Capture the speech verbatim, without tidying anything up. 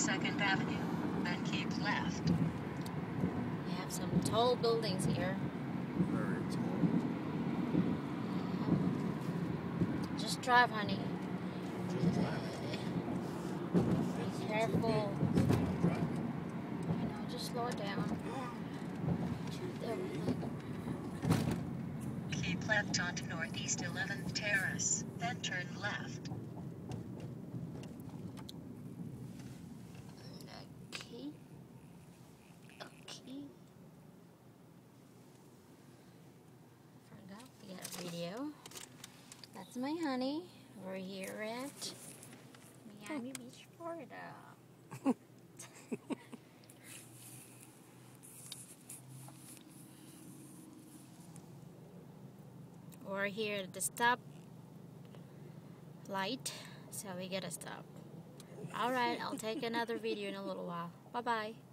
second Avenue, then keep left. We have some tall buildings here. Very tall. Just drive, honey. Just drive. Be careful. Stop driving. You know, just slow it down. There we go. Keep left onto Northeast eleventh Terrace, then turn left. Okay. Okay. Forgot to get a video. That's my honey. We're here at Miami Beach, Florida. We're here at the stop light, so we gotta stop. Alright, I'll take another video in a little while. Bye bye.